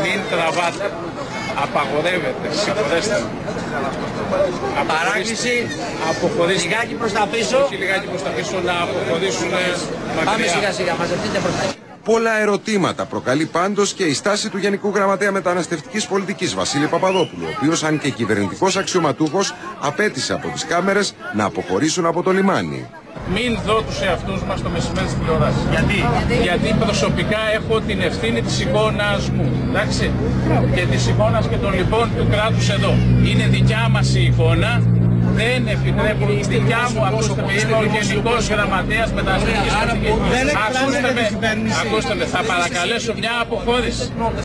Μην τραβάτε. Απαγορεύεται. Συγχωρέστε. Παράκληση. Αποχωρήστε. Λιγάκι προς τα πίσω. Όχι λιγάκι προς τα πίσω, να αποχωρήσουν μακριά. Πάμε σιγά σιγά, μαζευτείτε προς τα πίσω. Πολλά ερωτήματα προκαλεί πάντως και η στάση του Γενικού Γραμματέα Μεταναστευτικής Πολιτικής Βασίλη Παπαδόπουλου, ο οποίος, αν και κυβερνητικός αξιωματούχος, απέτησε από τις κάμερες να αποχωρήσουν από το λιμάνι. Μην δω τους εαυτούς μας το μεσημέρι της τηλεοράσης. Γιατί προσωπικά έχω την ευθύνη της εικόνας μου. Εντάξει. Και της εικόνας και των λοιπόν του κράτους εδώ. Είναι δικιά μας η εικόνα. Δεν επιτρέπουν η δικιά μου, ακούστε με, είμαι ο Γενικός Γραμματέας Μεταναστευτικής Πολιτικής. Ακούστε με, θα παρακαλέσω μια αποχώρηση.